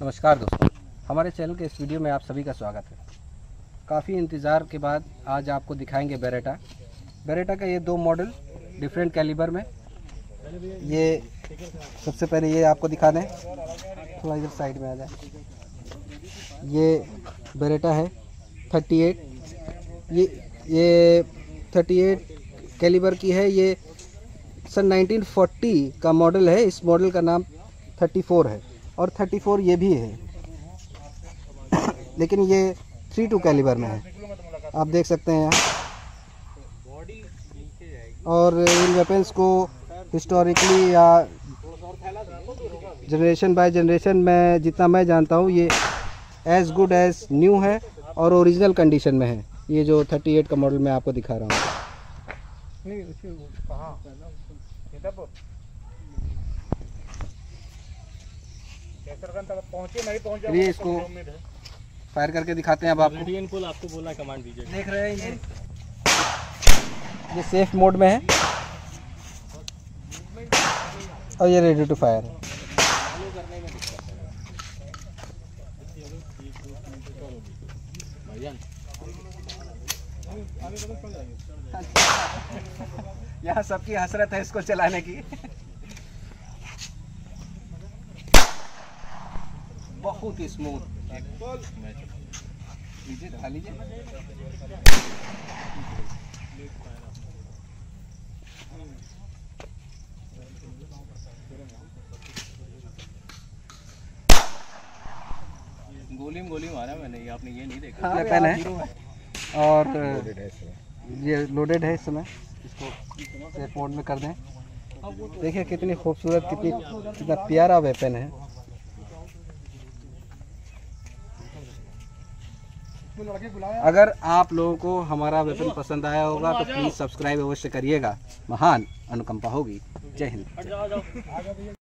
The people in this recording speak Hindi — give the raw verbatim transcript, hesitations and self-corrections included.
नमस्कार दोस्तों, हमारे चैनल के इस वीडियो में आप सभी का स्वागत है। काफ़ी इंतज़ार के बाद आज आपको दिखाएंगे बेरेटा। बेरेटा का ये दो मॉडल डिफरेंट कैलिबर में। ये सबसे पहले ये आपको दिखा दें, थोड़ा इधर साइड में आ जाए। ये बेरेटा है अड़तीस, ये ये अड़तीस कैलिबर की है। ये सन उन्नीस सौ चालीस का मॉडल है। इस मॉडल का नाम चौंतीस है और चौंतीस ये भी है, लेकिन ये थ्री टू कैलिबर में है, आप देख सकते हैं यहाँ। और इन वेपन्स को हिस्टोरिकली या जनरेशन बाय जनरेशन में जितना मैं जानता हूँ ये एज गुड एज न्यू है और ओरिजिनल कंडीशन में है। ये जो अड़तीस का मॉडल मैं आपको दिखा रहा हूँ। चलिए इसको फायर करके दिखाते हैं। अब आपको आपको बोला कमांड दीजिए। देख रहे हैं ये ये सेफ मोड में है और ये रेडी टू फायर है। यहाँ सबकी हसरत है इसको चलाने की। बहुत ही स्मूथ। लीजिए दिखा लीजिए। गोली में गोली मारा मैंने, ये आपने ये नहीं देखा। हाँ, वेपन है और ये लोडेड है इस समय। इसको सेफ मोड में कर दें। देखिए कितनी खूबसूरत, कितनी कितना प्यारा वेपन है। अगर आप लोगों को हमारा वेपन पसंद आया होगा तो प्लीज़ सब्सक्राइब अवश्य करिएगा। महान अनुकंपा होगी। जय हिंद।